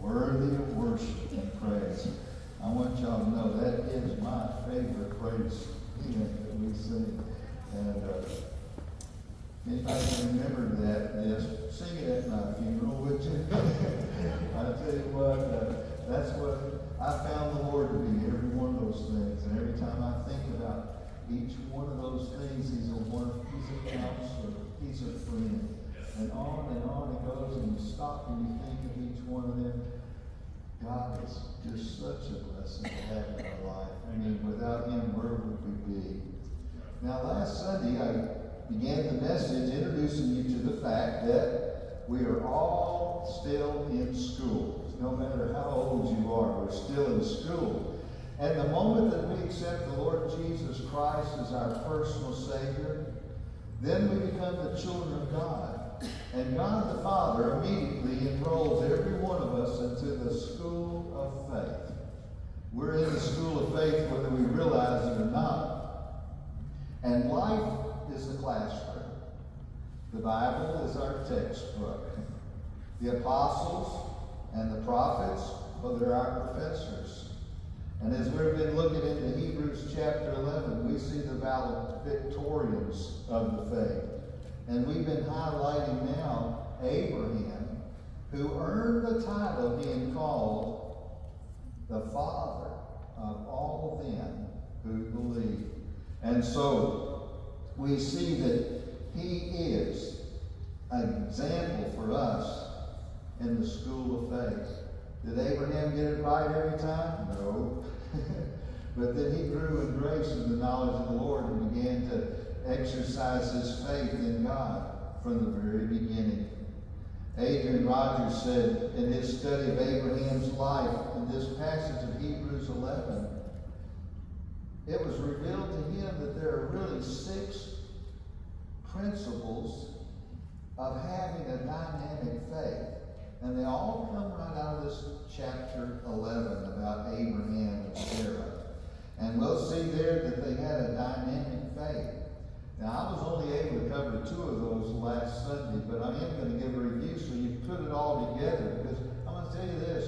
Worthy of worship and praise. I want y'all to know that is my favorite praise that we sing. And anybody can remember that, just sing it at my funeral, would you? I tell you what, that's what I found the Lord to be, every one of those things. And every time I think about each one of those things, he's a counselor, he's a friend. And on it goes, and you stop and you think of each one of them. God is just such a blessing to have in our life. I mean, without him, where would we be? Now, last Sunday, I began the message introducing you to the fact that we are all still in school. No matter how old you are, we're still in school. And the moment that we accept the Lord Jesus Christ as our personal Savior, then we become the children of God. And God the Father immediately enrolls every one of us into the school of faith. We're in the school of faith whether we realize it or not. And life is the classroom. The Bible is our textbook. The apostles and the prophets, well, they're our professors. And as we've been looking into Hebrews chapter 11, we see the valedictorians of the faith. And we've been highlighting now Abraham, who earned the title of being called the father of all of them who believe. And so we see that he is an example for us in the school of faith. Did Abraham get it right every time? No. But then he grew in grace and the knowledge of the Lord and began to exercise his faith in God from the very beginning. Adrian Rogers said in his study of Abraham's life in this passage of Hebrews 11, it was revealed to him that there are really 6 principles of having a dynamic faith. And they all come right out of this chapter 11 about Abraham and Sarah. And we'll see there that they had a dynamic faith. Now, I was only able to cover 2 of those last Sunday, but I am going to give a review so you put it all together. Because I'm going to tell you this.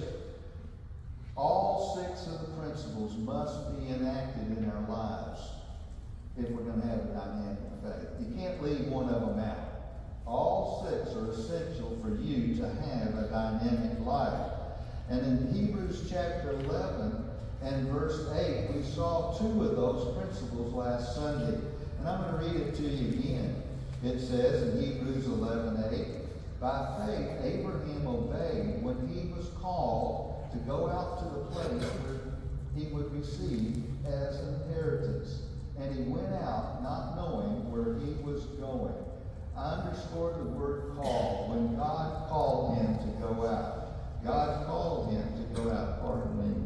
All 6 of the principles must be enacted in our lives if we're going to have a dynamic faith. You can't leave one of them out. All 6 are essential for you to have a dynamic life. And in Hebrews chapter 11 and verse 8, we saw 2 of those principles last Sunday. And I'm going to read it to you again. It says in Hebrews 11:8, by faith Abraham obeyed when he was called to go out to the place where he would receive as an inheritance. And he went out not knowing where he was going. I underscore the word call. When God called him to go out. God called him to go out, pardon me.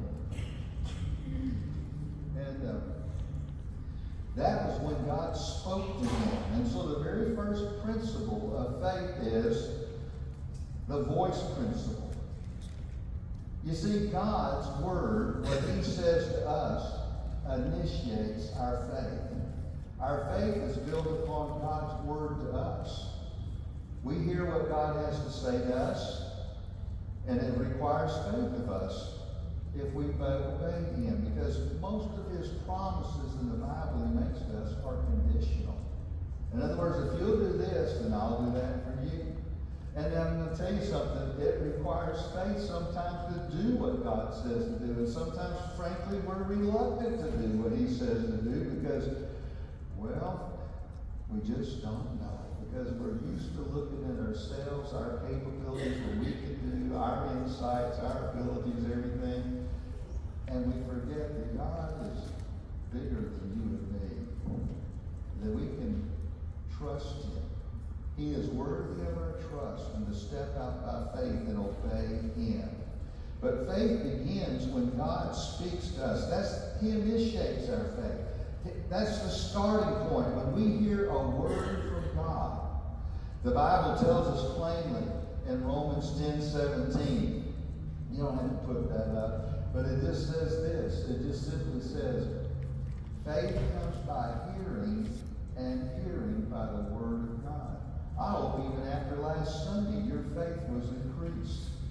And that was when God spoke to him. And so the very first principle of faith is the voice principle. You see, God's word, what he says to us, initiates our faith. Our faith is built upon God's word to us. We hear what God has to say to us, and it requires faith of us if we obey him, because most of his promises in the Bible he makes to us are conditional. In other words, if you'll do this, then I'll do that for you. And I'm going to tell you something, it requires faith sometimes to do what God says to do, and sometimes, frankly, we're reluctant to do what he says to do because, well, we just don't know. Because we're used to looking at ourselves, our capabilities, what we can do, our insights, our abilities, everything. And we forget that God is bigger than you and me. That we can trust him. He is worthy of our trust and to step out by faith and obey him. But faith begins when God speaks to us. He initiates our faith. That's the starting point. When we hear a word from God, the Bible tells us plainly in Romans 10:17. You don't have to put that up, but it just says this. It just simply says, faith comes by hearing, and hearing by the word of God. I hope even after last Sunday, your faith was increased.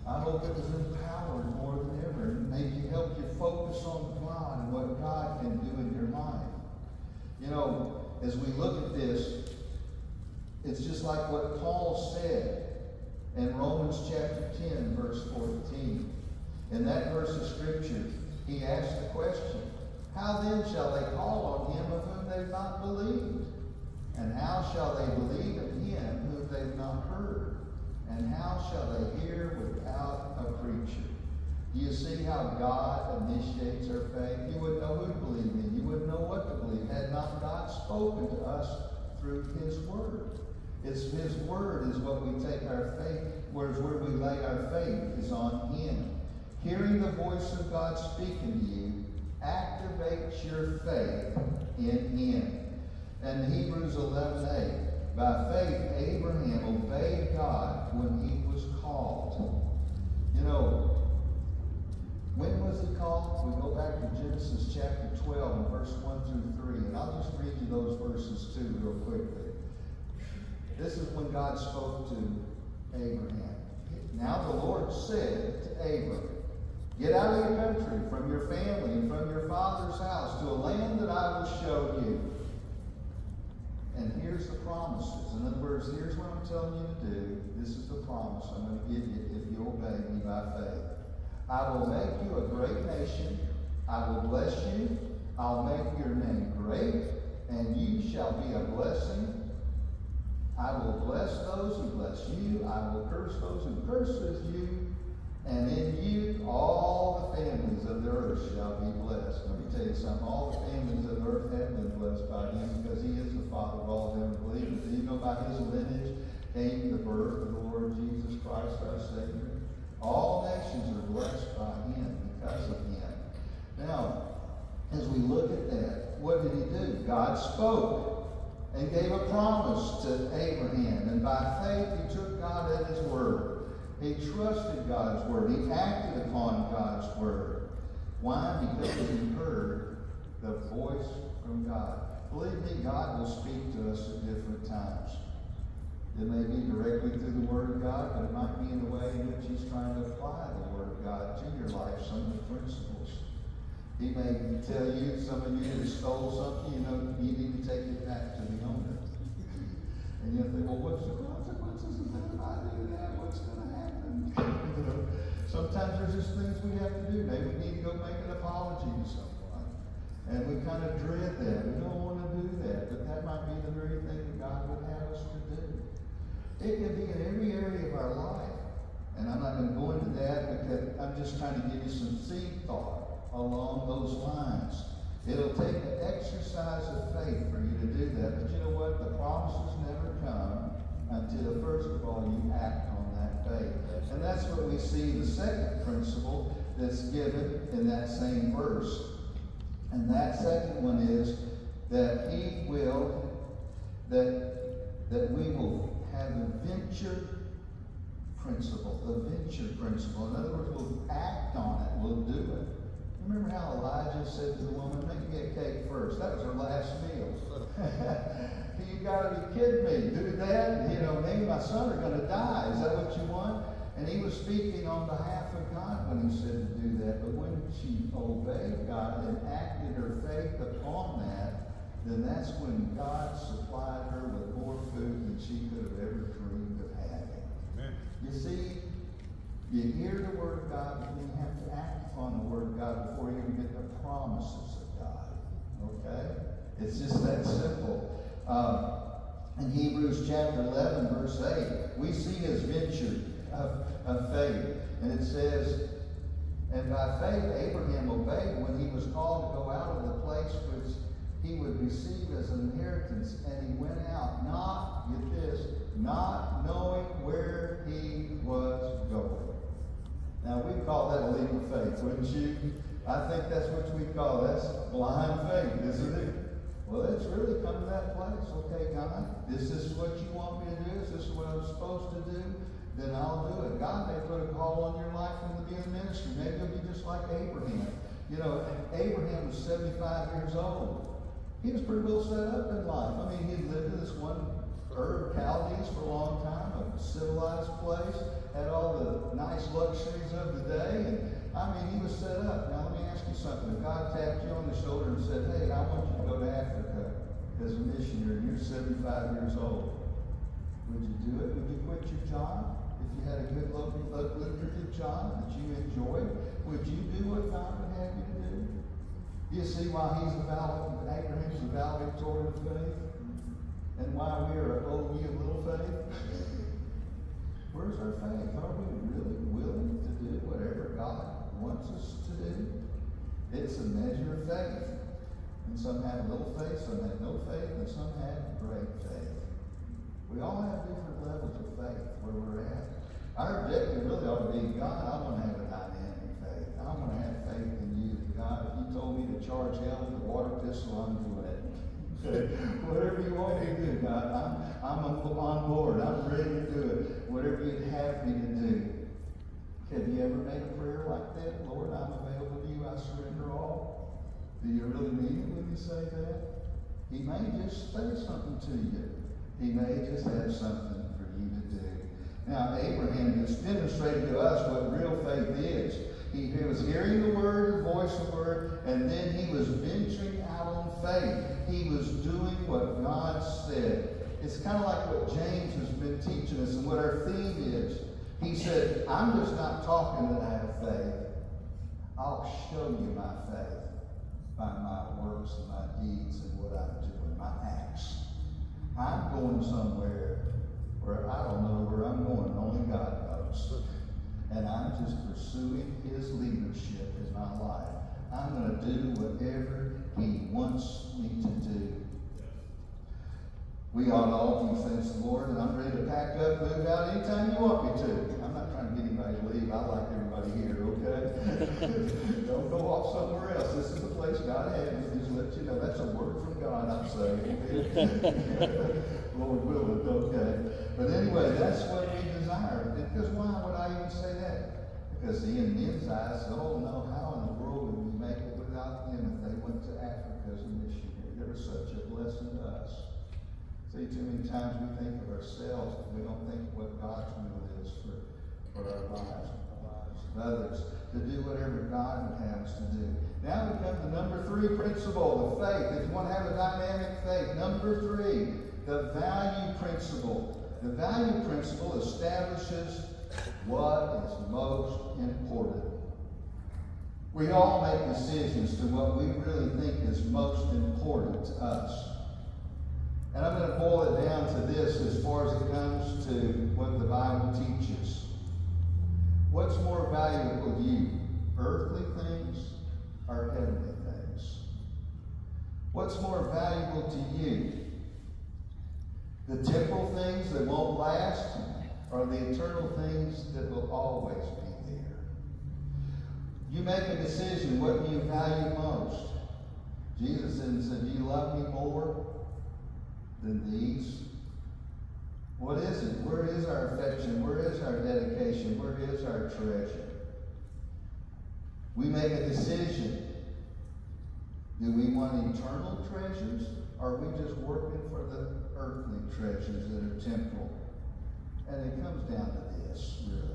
I hope it was empowered more than ever and made you help you focus on God and what God can do in your life. You know, as we look at this, it's just like what Paul said in Romans chapter 10, verse 14. In that verse of Scripture, he asked the question, how then shall they call on him of whom they've not believed? And how shall they believe in him whom they've not heard? And how shall they hear without a preacher? Do you see how God initiates our faith? You wouldn't know who to believe in. You wouldn't know what to believe had not God spoken to us through his word. It's his word is what we take our faith, whereas where we lay our faith is on him. Hearing the voice of God speaking to you activates your faith in him. And Hebrews 11:8, by faith Abraham obeyed God when he was called. You know, when was he called? We go back to Genesis chapter 12 and verse 1 through 3. And I'll just read you those verses too real quickly. This is when God spoke to Abraham. Now the Lord said to Abram, get out of your country, from your family, and from your father's house, to a land that I will show you. And here's the promises. In other words, here's what I'm telling you to do. This is the promise I'm going to give you if you obey me by faith. I will make you a great nation. I will bless you. I'll make your name great, and you shall be a blessing. I will bless those who bless you. I will curse those who curses you. And in you, all the families of the earth shall be blessed. Let me tell you something. All the families of the earth have been blessed by him because he is the Father of all them who believe. Do you know by his lineage came the birth of the Lord Jesus Christ, our Savior? All nations are blessed by him because of him. Now, as we look at that, what did he do? God spoke and gave a promise to Abraham. And by faith, he took God at his word. He trusted God's word. He acted upon God's word. Why? Because he heard the voice from God. Believe me, God will speak to us at different times. It may be directly through the Word of God, but it might be in the way in which he's trying to apply the Word of God to your life, some of the principles. He may tell you, some of you that stole something, you know, you need to take it back to the owner. And you think, well, what's the consequences of that if I do that? What's going to happen? You know, sometimes there's just things we have to do. Maybe we need to go make an apology to someone. And we kind of dread that. We don't want to do that. But that might be the very thing that God would have us to do. It can be in every area of our life. And I'm not going to go into that because I'm just trying to give you some seed thought along those lines. It'll take an exercise of faith for you to do that. But you know what? The promises never come until, first of all, you act on that faith. And that's what we see the second principle that's given in that same verse. And that second one is that he will, that we will have a venture principle. The venture principle. In other words, we'll act on it. We'll do it. Remember how Elijah said to the woman, make me a cake first. That was her last meal. You got to be kidding me. Do that. You know, me and my son are going to die. Is that what you want? And he was speaking on behalf of God when he said to do that. But when she obeyed God and acted her faith upon that, then that's when God supplied her with more food than she could have ever dreamed of having. Amen. You see, you hear the Word of God, but then you have to act upon the Word of God before you even get the promises of God. Okay? It's just that simple. In Hebrews chapter 11, verse 8, we see his venture of faith. And it says, and by faith Abraham obeyed when he was called to go out of the place which he would receive as an inheritance. And he went out, not knowing where he was going. Now, we call that a leap of faith, wouldn't you? I think that's what we call that's blind faith, isn't it? Well, it's really come to that place. Okay, God, is this what you want me to do? Is this what I'm supposed to do? Then I'll do it. God may put a call on your life from the beginning of ministry. Maybe you'll be just like Abraham. You know, Abraham was 75 years old. He was pretty well set up in life. I mean, he lived in this one Ur of Chaldees for a long time, a civilized place, had all the nice nice luxuries of the day. And I mean, he was set up. Now, let me ask you something. If God tapped you on the shoulder and said, hey, I want you to go to Africa as a missionary, and you're 75 years old, would you do it? Would you quit your job? If you had a good, lucrative job that you enjoyed, would you do what God would have you to do? You see why Abraham's a valedictorian of faith? And why we are oh, ye of little faith? Where's our faith? Are we really willing to do whatever God wants us to do? It's a measure of faith. And some have little faith, some have no faith, and some have great faith. We all have different levels of faith where we're at. Our objective really ought to be, God, I want to have a dynamic faith. I want to have faith in you. God, if you told me to charge hell with a water pistol, I'm doing it. Whatever you want me to do, God, I'm on board. I'm ready to do it. Whatever you'd have me to do. Have you ever made a prayer like that? Lord, I'm available to you. I surrender all. Do you really mean it when you say that? He may just say something to you. He may just have something for you to do. Now, Abraham just demonstrated to us what real faith is. He was hearing the word, the voice of the word, and then he was venturing out on faith. He was doing what God said. It's kind of like what James has been teaching us and what our theme is. He said, I'm just not talking that I have faith. I'll show you my faith by my works and my deeds and what I'm doing, my acts. I'm going somewhere where I don't know where I'm going. Only God knows. And I'm just pursuing his leadership in my life. I'm going to do whatever he wants me to do. We ought to all give thanks to the Lord, and I'm ready to pack up, move out anytime you want me to. I'm not trying to get anybody to leave. I like everybody here, okay? Don't go off somewhere else. This is the place God had me. Just let you know. That's a word from God, I'm saying. Lord willing, okay. But anyway, that's what we desire. Because why would I even say that? Because in men's eyes, oh no, how in the world would we make it without them if they went to Africa as a missionary? They were such a blessing to us. See, too many times we think of ourselves, but we don't think of what God's will is for our lives and the lives of others, to do whatever God would have us to do. Now we come to number 3 principle, the faith. If you want to have a dynamic faith, number 3, the value principle. The value principle establishes what is most important. We all make decisions to what we really think is most important to us. And I'm going to boil it down to this as far as it comes to what the Bible teaches. What's more valuable to you, earthly things or heavenly things? What's more valuable to you, the temporal things that won't last or the eternal things that will always be there? You make a decision. What do you value most? Jesus said, do you love me more than these? What is it? Where is our affection? Where is our dedication? Where is our treasure? We make a decision. Do we want eternal treasures? Or are we just working for the earthly treasures that are temporal? And it comes down to this, really.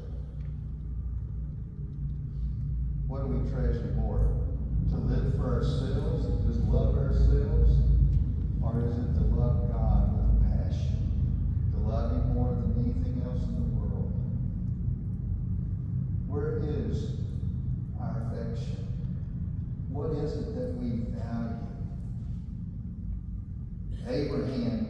What do we treasure more? To live for ourselves and just love ourselves? Or is it to love God with a passion? To love him more than anything else in the world? Where is our affection? What is it that we value? Abraham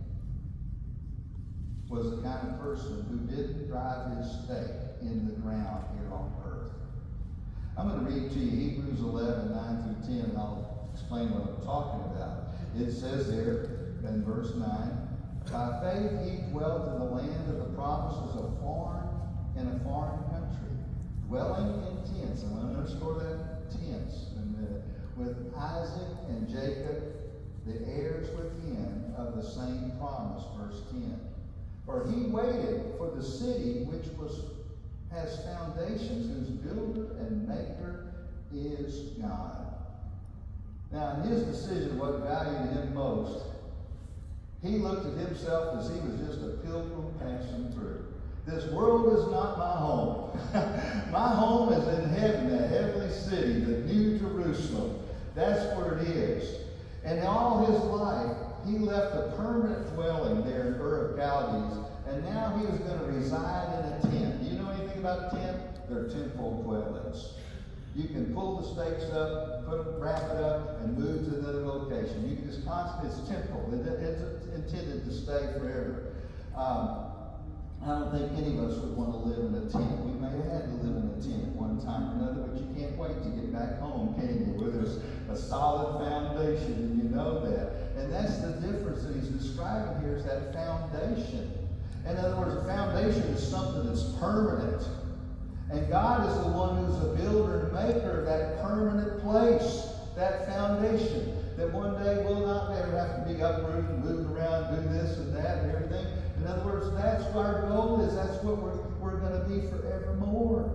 was the kind of person who didn't drive his stake in the ground here on earth. I'm going to read to you Hebrews 11, 9 through 10, and I'll explain what I'm talking about. It says there in verse 9, by faith he dwelt in the land of the promises of in a foreign country, dwelling in tents. I'm going to underscore that tents in a minute. With Isaac and Jacob, the heirs with him of the same promise, verse 10. For he waited for the city which has foundations, whose builder and maker is God. Now, in his decision, what valued him most, he looked at himself as he was just a pilgrim passing through. This world is not my home. My home is in heaven, the heavenly city, the New Jerusalem. That's where it is. And all his life, he left a permanent dwelling there in Ur of Chaldees, and now he was going to reside in a tent. Do you know anything about a tent? They're temple dwellings. You can pull the stakes up, wrap it up, and move to another location. You can just constantly, it's temple. It's intended to stay forever. I don't think any of us would want to live in a tent. We may have had to live in a tent at one time or another, but you can't wait to get back home, can you? Where there's a solid foundation, and you know that. And that's the difference that he's describing here, is that foundation. In other words, a foundation is something that's permanent. And God is the one who's the builder and maker of that permanent place, that foundation, that one day will not ever have to be uprooted and moved around, do this and that and everything. In other words, that's what our goal is. That's what we're going to be forevermore.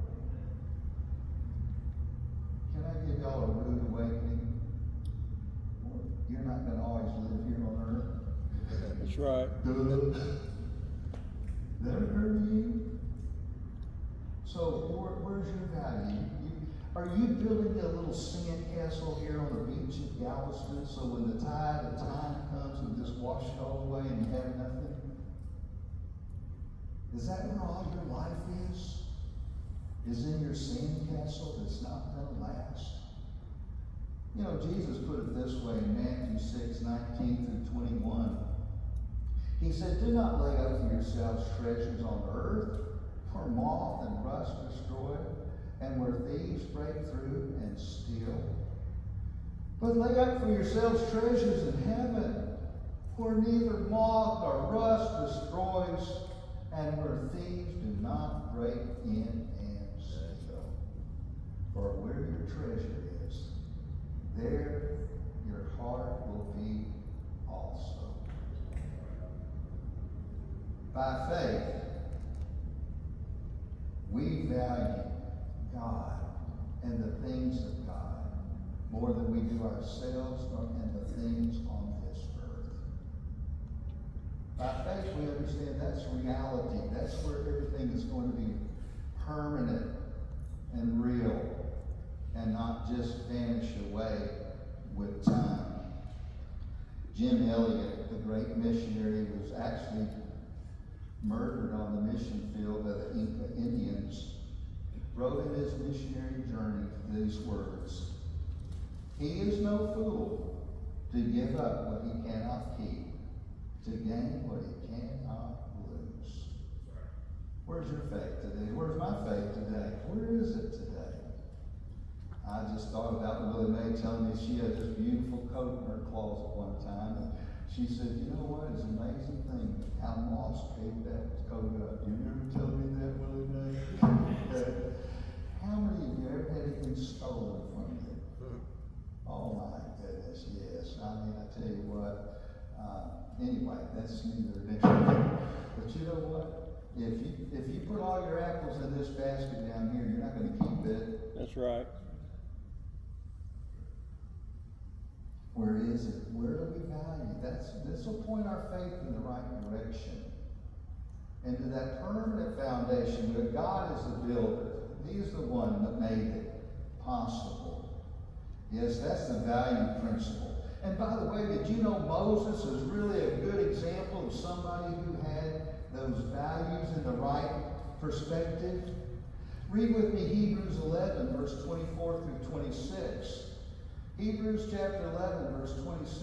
Can I give y'all a rude awakening? You're not going to always live here on earth. That's right. That occur to you? So where's your value? Are you building a little sand castle here on the beach at Galveston, so when the tide of time comes and just wash it all away and you have nothing? Is that where all your life is? Is in your sand castle that's not going to last? You know, Jesus put it this way in Matthew 6:19 through 21. He said, "Do not lay up for yourselves treasures on earth, where moth and rust destroy, and where thieves break through and steal. But lay up for yourselves treasures in heaven, where neither moth nor rust destroys, and where thieves do not break in and steal. For where your treasure is, there your heart will be also." By faith, we value God and the things of God more than we do ourselves and the things on this earth. By faith, we understand that's reality. That's where everything is going to be permanent and real and not just vanish away with time. Jim Elliot, the great missionary, was actually murdered on the mission field by the Inca Indians, wrote in his missionary journey these words: "He is no fool to give up what he cannot keep, to gain what he cannot lose." Where's your faith today? Where's my faith today? Where is it today? I just thought about Willie Mae telling me she had this beautiful coat in her closet one time. And she said, "You know what? It's an amazing thing how moths ate that coat up." You remember telling me that, Willie Mae? How many of you ever had anything stolen from you? Oh my goodness, yes. I mean, I tell you what. Anyway, that's neither next. But you know what? If you put all your apples in this basket down here, you're not going to keep it. That's right. Where is it? Where do we value? This will point our faith in the right direction. And to that permanent foundation where God is the builder. He is the one that made it possible. Yes, that's the value principle. And by the way, did you know Moses is really a good example of somebody who had those values in the right perspective? Read with me Hebrews 11, verse 24 through 26. Hebrews chapter 11, verse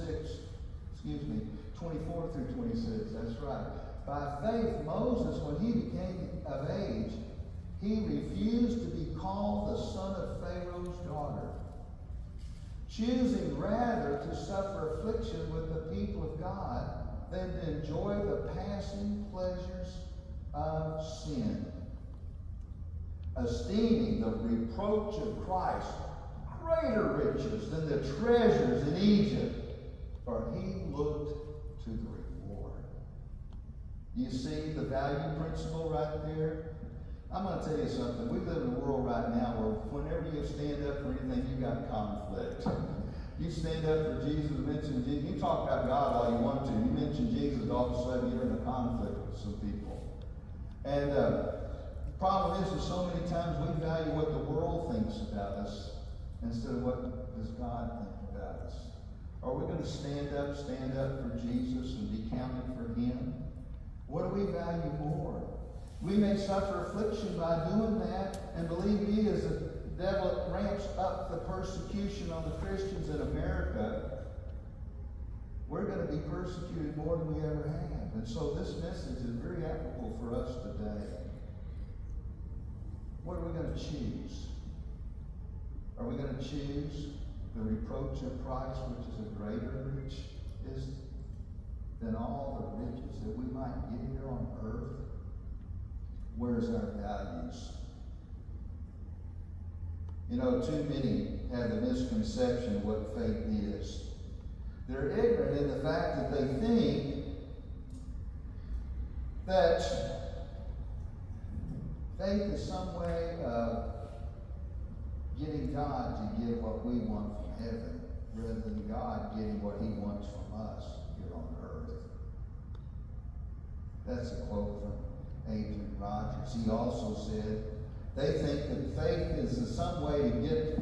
24 through 26, that's right. By faith, Moses, when he became of age, he refused to be called the son of Pharaoh's daughter, choosing rather to suffer affliction with the people of God than to enjoy the passing pleasures of sin, esteeming the reproach of Christ greater riches than the treasures in Egypt, for he looked to the reward. You see the value principle right there? I'm going to tell you something. We live in a world right now where whenever you stand up for anything, you got conflict. You stand up for Jesus, mention Jesus. You talk about God all you want to. You mention Jesus, all of a sudden you're in a conflict with some people. And the problem is so many times we value what the world thinks about us instead of what does God think about us. Are we going to stand up for Jesus and be counted for Him? What do we value more? We may suffer affliction by doing that, and believe me, as the devil ramps up the persecution on the Christians in America, we're going to be persecuted more than we ever have. And so this message is very applicable for us today. What are we going to choose? Are we going to choose the reproach of Christ, which is a greater rich than all the riches that we might get here on earth? Where's our values? You know, too many have the misconception of what faith is. They're ignorant in the fact that they think that faith is some way of getting God to give what we want from heaven, rather than God getting what He wants from us here on earth. That's a quote from Adrian Rogers. He also said, they think that faith is some way to get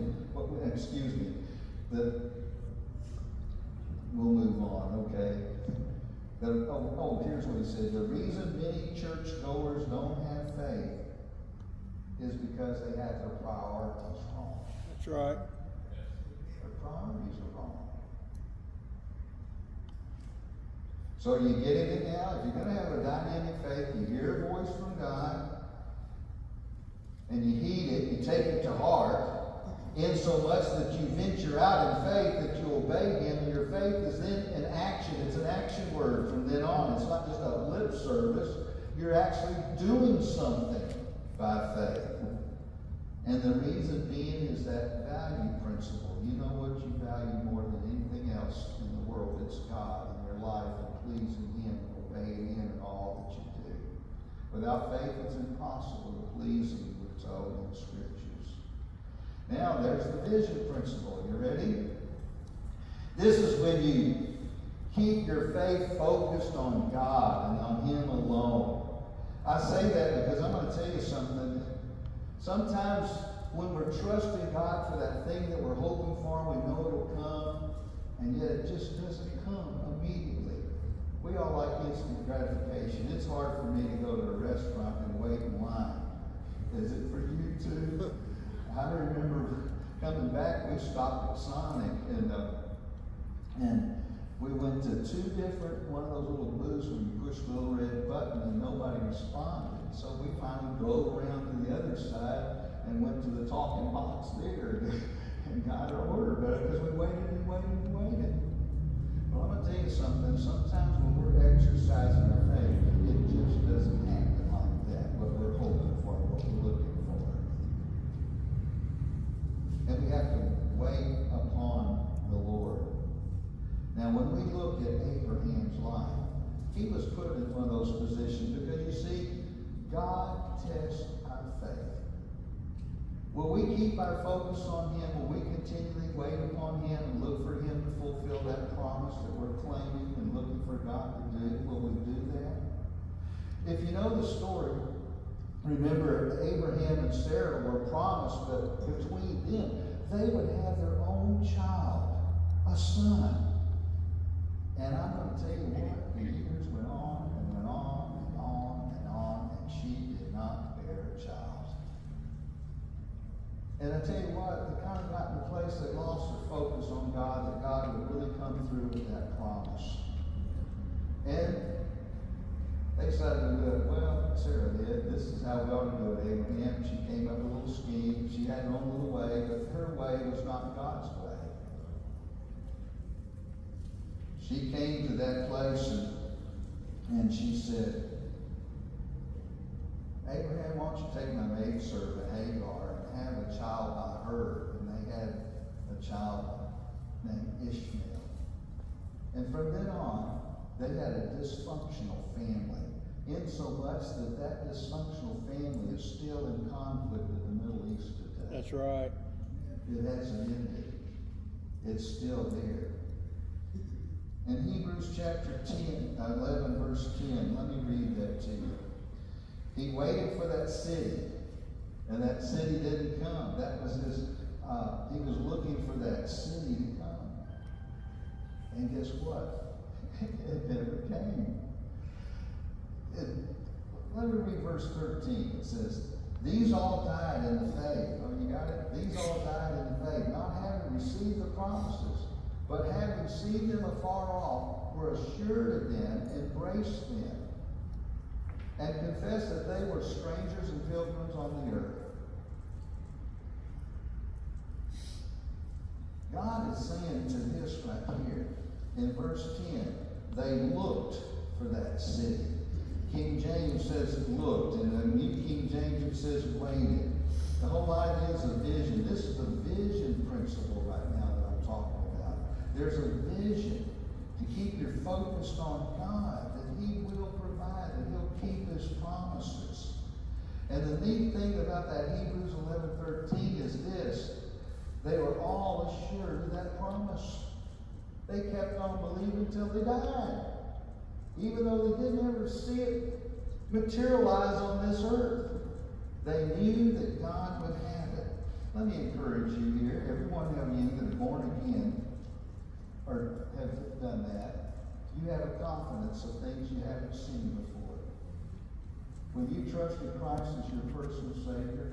we'll move on, okay? Here's what he said. The reason many churchgoers don't have faith is because they have their priorities wrong. That's right. Their priorities are wrong. So are you getting it now? If you're going to have a dynamic faith, you hear a voice from God, and you heed it, you take it to heart, in so much that you venture out in faith, that you obey Him, and your faith is then in action. It's an action word from then on. It's not just a lip service. You're actually doing something by faith. And the reason being is that value principle. You know what you value more than anything else in the world? It's God in your life and pleasing Him, obeying Him in all that you do. Without faith, it's impossible to please Him, we're told in the Scriptures. Now, there's the vision principle. You ready? This is when you keep your faith focused on God and on Him alone. I say that because I'm going to tell you something. Sometimes when we're trusting God for that thing that we're hoping for, we know it'll come, and yet it just doesn't come immediately. We all like instant gratification. It's hard for me to go to a restaurant and wait in line. Is it for you too? I remember coming back, we stopped at Sonic, and we went to one of those little booths where you push the little red button and nobody responded. So we finally drove around to the other side and went to the talking box there and got our order better because we waited and waited and waited. Well, I'm going to tell you something. Sometimes when we're exercising our faith, it just doesn't happen like that, what we're hoping for, what we're looking for. And we have to wait upon the Lord. Now, when we look at Abraham's life, he was put in one of those positions because, you see, God tests our faith. Will we keep our focus on Him? Will we continually wait upon Him and look for Him to fulfill that promise that we're claiming and looking for God to do? Will we do that? If you know the story, remember Abraham and Sarah were promised that between them, they would have their own child, a son. And I'm going to tell you what, the years went on and went on and on and on, and she did not bear a child. And I tell you what, they kind of got in a place they lost their focus on God, that God would really come through with that promise. And they decided to do it. Well, Sarah did. This is how we ought to do it. Abraham, she came up with a little scheme. She had her own little way, but her way was not God's way. She came to that place and she said, Abraham, why don't you take my maidservant Hagar and have a child by her? And they had a child named Ishmael. And from then on, they had a dysfunctional family, in so much that that dysfunctional family is still in conflict in the Middle East today. That's right. It hasn't ended. It's still there. In Hebrews chapter 11, verse 10, let me read that to you. He waited for that city, and that city didn't come. That was his, he was looking for that city to come. And guess what? It never came. Let me read verse 13. It says, these all died in the faith. Oh, you got it? These all died in the faith, not having received the promises, but having seen them afar off, were assured of them, embraced them, and confessed that they were strangers and pilgrims on the earth. God is saying to this right here in verse 10, they looked for that city. King James says looked, and the New King James it says waited. The whole idea is a vision. This is the vision principle right now that I'm talking about. There's a vision to keep you focused on God, that He will provide, that He'll keep His promises. And the neat thing about that Hebrews 11:13 is this: they were all assured of that promise. They kept on believing until they died, even though they didn't ever see it materialize on this earth. They knew that God would have it. Let me encourage you here. Every one of you that are born again or have done that, you have a confidence of things you haven't seen before. When you trusted Christ as your personal Savior,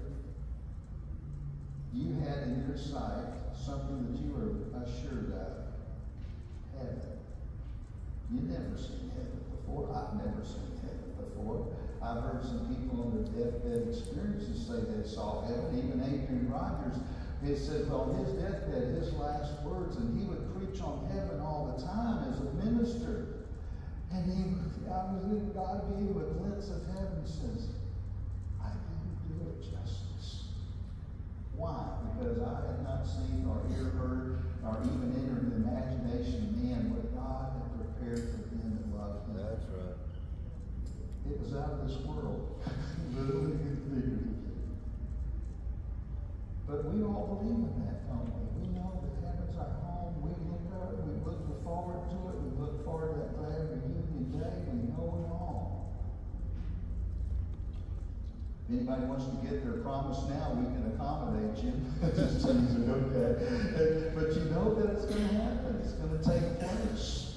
you had in your sight something that you were assured of. Heaven. You've never seen heaven before. I've never seen heaven before. I've heard some people on their deathbed experiences say they saw heaven. Even Adrian Rogers, he said, well, his deathbed, his last words, and he would preach on heaven all the time as a minister. And God gave him a glimpse of heaven. He says, I didn't do it justice. Why? Because I had not seen or ear heard or even entered the imagination of man what God had prepared for them that loved Him. That's right. It was out of this world. Literally and figuratively. But we all believe in that, don't we? We know that heaven's our home. We look at it. We look forward to it. We look forward to that glad reunion day. We know it all. If anybody wants to get their promise now, we can accommodate you. Just teasing, okay. But you know that it's going to happen. It's going to take place.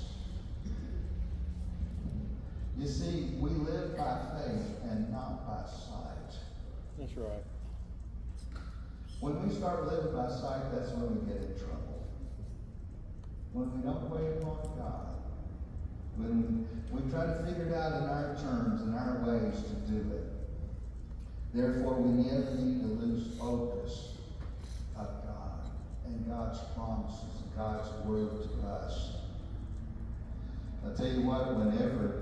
You see, we live by faith and not by sight. That's right. When we start living by sight, that's when we get in trouble. When we don't wait upon God. When we try to figure it out in our terms and our ways to do it. Therefore, we never need to lose focus of God and God's promises and God's word to us. I'll tell you what, whenever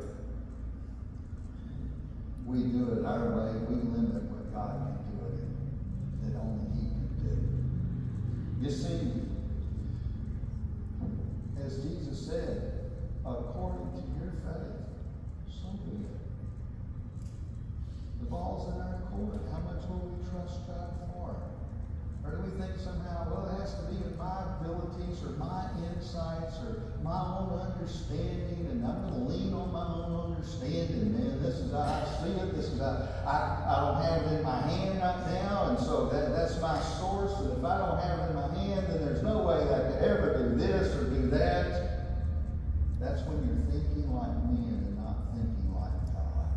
we do it our way, we limit what God can do it in, that only He can do. You see, as Jesus said, according to your faith, so be it. The ball's in our court. How much will we trust God for? Or do we think somehow, well, it has to be in my abilities or my insights or my own understanding, and I'm going to lean on my own understanding, man. This is how I see it. This is how I don't have it in my hand right now, and so that's my source. And if I don't have it in my hand, then there's no way I could ever do this or do that. That's when you're thinking like men and not thinking like God.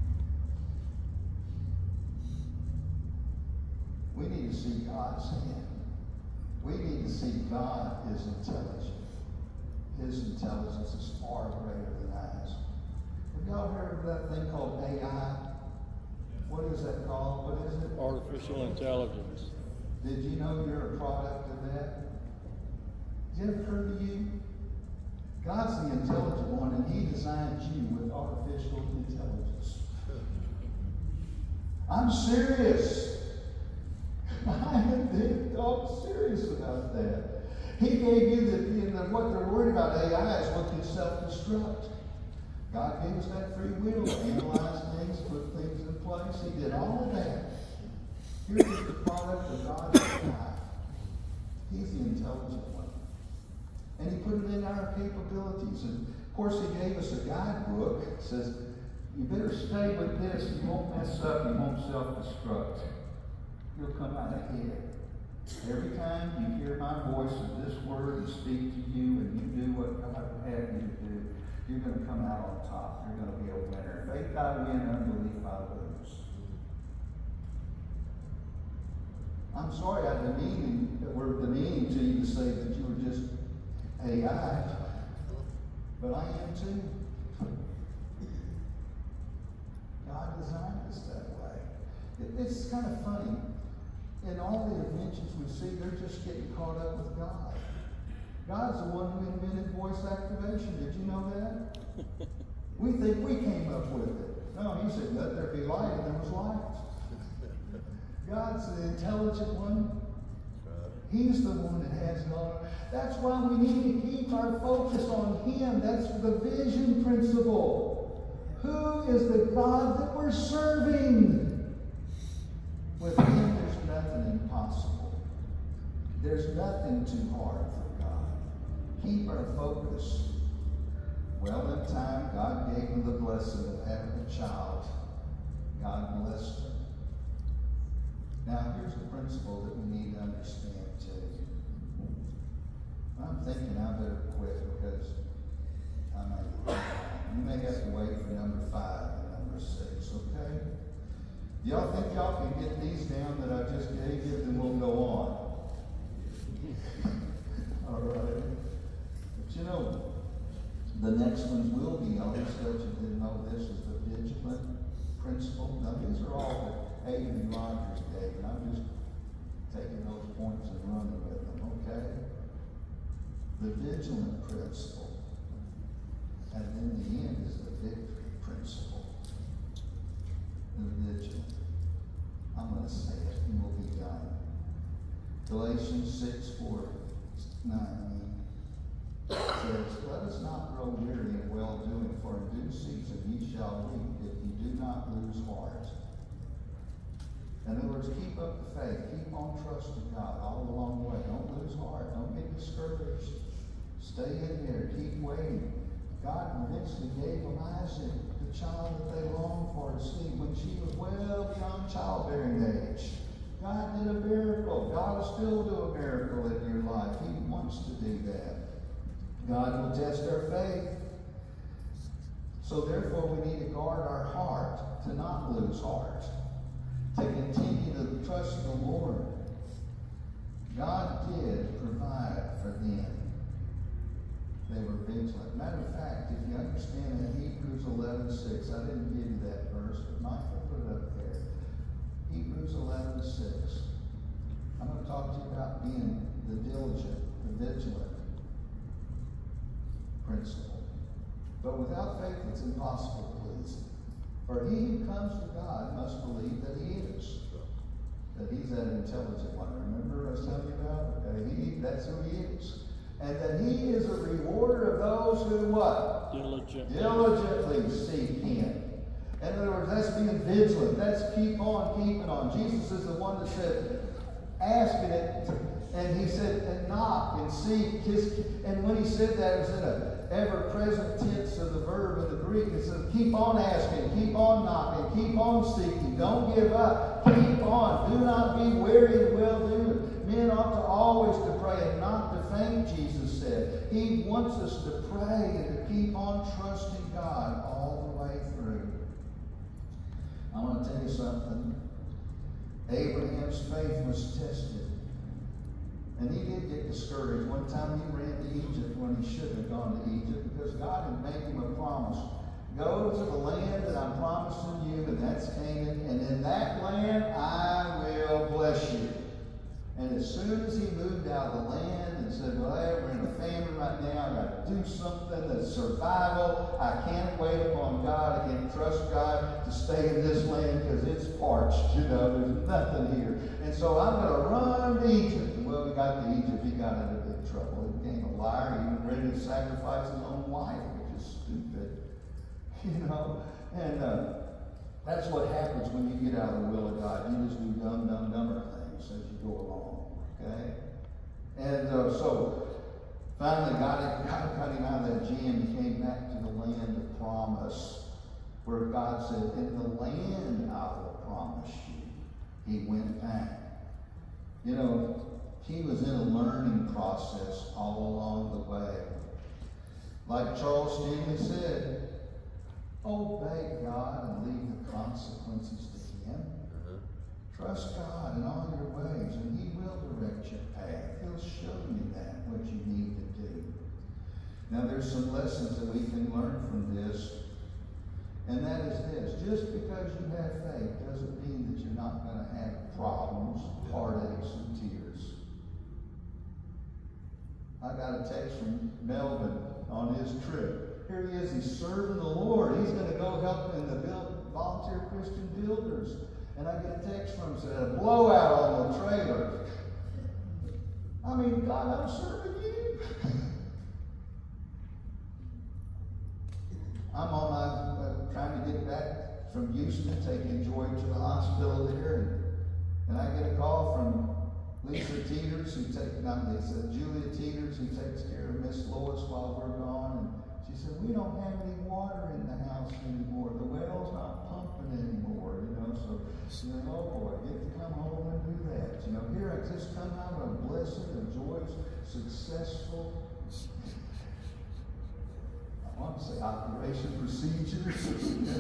We need to see God's hand. We need to see God is intelligent. His intelligence is far greater than ours. Have y'all heard of that thing called AI? What is that called? What is it? Artificial intelligence. Did you know you're a product of that? Did it ever occur to you? God's the intelligent one, and He designed you with artificial intelligence. I'm serious. I am dead serious about that. He gave you what they're worried about AI is what can self-destruct. God gave us that free will to analyze things, put things in place. He did all of that. Here's the product of God's eye. He's the intelligent one. And He put it in our capabilities. And of course, He gave us a guidebook. It says, You better stay with this. You won't mess up. You won't self-destruct. You'll come out ahead. Every time you hear my voice of this word and speak to you and you do what God would have you to do, you're going to come out on top. You're going to be a winner. Faith I win, unbelief I lose. I'm sorry we're demeaning to you to say that you were just AI, but I am too. God designed us that way. It's kind of funny. In all the inventions we see, they're just getting caught up with God. God's the one who invented voice activation. Did you know that? We think we came up with it. No, he said, let there be light, and there was light. God's the intelligent one. He's the one that has knowledge. That's why we need to keep our focus on Him. That's the vision principle. Who is the God that we're serving? With Him, there's nothing impossible. There's nothing too hard for God. Keep our focus. Well, in time, God gave him the blessing of having a child. God blessed him. Now, here's the principle that we need to understand, too. I'm thinking I better quit because you may have to wait for number 5 and number 6, okay? Y'all think y'all can get these down that I just gave you, then we'll go on. All right. But you know, the next ones will be, I'll just let you know this is the vigilant principle. Now, these are all that A.W. Rogers gave, and I'm just taking those points and running with them, okay? The vigilant principle. And then the end is the victory principle. The vigilant. I'm going to say it and we'll be done. Galatians 6:9 says, let us not grow weary in well-doing, for in due season ye shall reap if ye do not lose heart. In other words, keep up the faith. Keep on trusting God all along the way. Don't lose heart. Don't get discouraged. Stay in there. Keep waiting. God eventually gave them Isaac, the child that they longed for to see when she was well beyond childbearing age. God did a miracle. God will still do a miracle in your life. He wants to do that. God will test our faith. So therefore we need to guard our heart, to not lose heart, to continue to trust the Lord. God did provide for them. They were vigilant. Matter of fact, if you understand in Hebrews 11:6, I didn't give you that verse, but Michael put it up there. Hebrews 11:6. I'm going to talk to you about being the diligent, the vigilant principle. But without faith, it's impossible to please Him. For he who comes to God must believe that He is. That He's that intelligent one. Remember I was telling you about? Okay, that's who He is. And that He is a rewarder of those who what? Diligently seek Him. In other words, that's being vigilant. That's keep on keeping on. Jesus is the one that said, asking it, and He said, and knock and seek. And when He said that, it was in a ever-present tense of the verb in the Greek. It says, keep on asking, keep on knocking, keep on seeking. Don't give up. Keep on. Do not be weary in well-doing. Men ought to always to pray and not to faint, Jesus said. He wants us to pray and to keep on trusting God all the way through. I want to tell you something. Abraham's faith was tested. And he did get discouraged. One time he ran to Egypt when he shouldn't have gone to Egypt because God had made him a promise. Go to the land that I'm promising you, and that's Canaan. And in that land I will bless you. And as soon as he moved out of the land and said, well, hey, we're in a famine right now. I've got to do something that's survival. I can't wait upon God. I can't trust God to stay in this land because it's parched. You know, there's nothing here. And so I'm going to run to Egypt. And well, we got to Egypt. He got into big trouble. He became a liar. He even ready to sacrifice his own wife, which is stupid. You know, and that's what happens when you get out of the will of God. You just do dumber things as you go along, okay? And so finally God got him out of that jam. He came back to the land of promise. where God said, in the land I will promise you. He went back. You know, he was in a learning process all along the way. Like Charles Stanley said, obey God and leave the consequences to Him. Trust God in all your ways, and He will direct your path. He'll show you that, what you need to do. Now, there's some lessons that we can learn from this, and that is this. Just because you have faith doesn't mean that you're not going to have problems, heartaches, and tears. I got a text from Melvin on his trip. Here he is, he's serving the Lord. He's going to go help in the volunteer Christian builders. And I get a text from him saying, a blowout on the trailer. I mean, God, I'm serving you. I'm on my, trying to get back from Houston, taking Joy to the hospital there. And I get a call from Lisa Teeters, Julia Teeters, who takes care of Miss Lois while we're gone. And she said, we don't have any water in the house anymore. The well's not pumping anymore, you know. So, oh boy, I get to come home and do that. You know, here I just come out of a blessed and joyous, successful, I want to say operation procedures.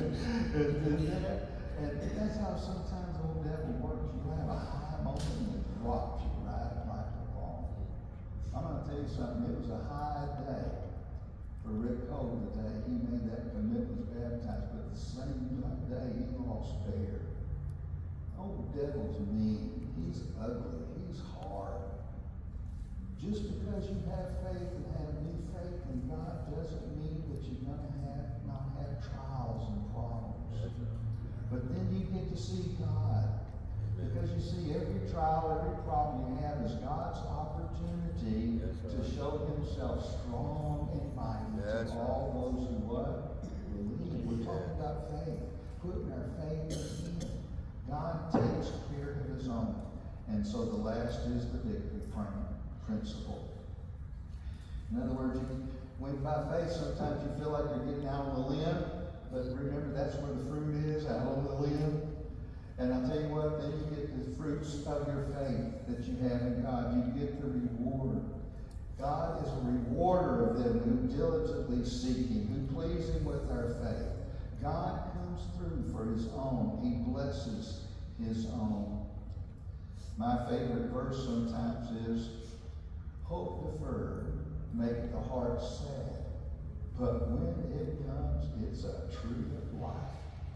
and that's how sometimes the old devil works. You have a high moment and drop you right like a ball. I'm going to tell you something. It was a high day for Rick Cole the day he made that commitment, was baptized, but the same day he lost Bear. Oh, devil's mean. He's ugly. He's hard. Just because you have faith and have new faith in God doesn't mean that you're going to not have trials and problems. But then you get to see God. Because you see, every trial, every problem you have is God's opportunity to show Himself strong and mighty to all those who what? Believe. We're talking about faith. Putting our faith in Him. God takes care of His own. And so the last is the victory principle. In other words, when by faith, sometimes you feel like you're getting out on a limb. But remember, that's where the fruit is, out on the limb. And I'll tell you what, then you get the fruits of your faith that you have in God. You get the reward. God is a rewarder of them who diligently seek Him, who please Him with their faith. God comes through for His own. He blesses His own. My favorite verse sometimes is, hope deferred make the heart sad, but when it comes, it's a tree of life.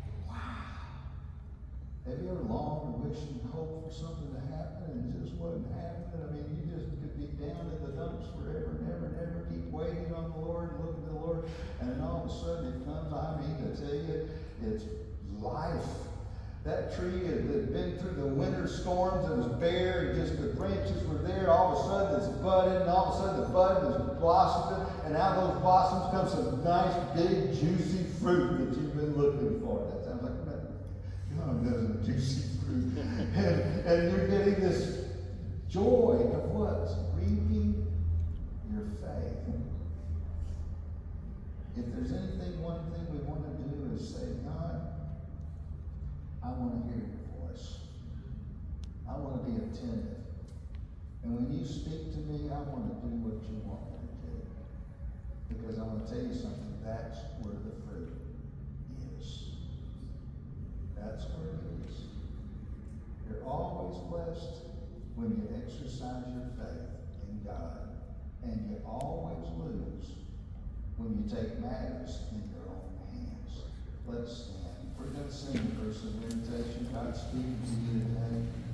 Have you ever longed or wished and hoped for something to happen and it just wasn't happening? I mean, you just could be down in the dumps forever and ever, keep waiting on the Lord and looking to the Lord, and then all of a sudden it comes. I mean, to tell you, it's life. That tree had been through the winter storms. It was bare, and just the branches were there. All of a sudden it's budded, and all of a sudden the bud is blossoming, and out of those blossoms comes some nice, big, juicy fruit that you've been looking for. That sounds like God doesn't juicy fruit. and you're getting this joy of what? Reaping your faith. If there's one thing we want to do is say, God, I want to hear your voice. I want to be attentive. And when you speak to me, I want to do what you want me to do. Because I want to tell you something, that's where the fruit is. That's where it is. You're always blessed when you exercise your faith in God. And you always lose when you take matters in your own hands. Let's stand. We're going to sing the verse of invitation. God speaking to you today.